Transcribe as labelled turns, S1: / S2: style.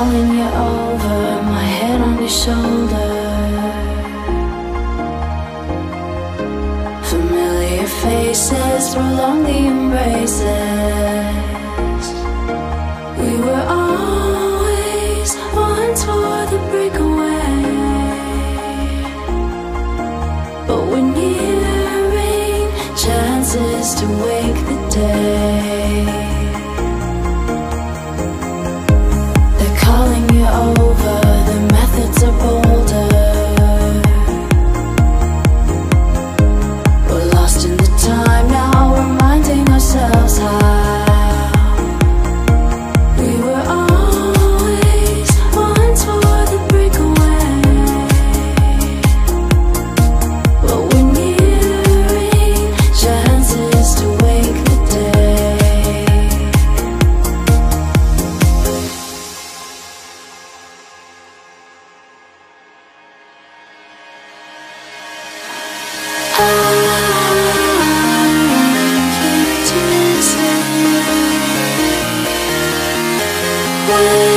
S1: calling you over, my head on your shoulder. Familiar faces prolong the embraces. We were always one for the breakaway, but we're nearing chances to wake the day. They're calling you over, the methods are bolder. We're lost in the time now, reminding ourselves how we were always one for the breakaway, but we're nearing chances to wake the day. I keep chasing you.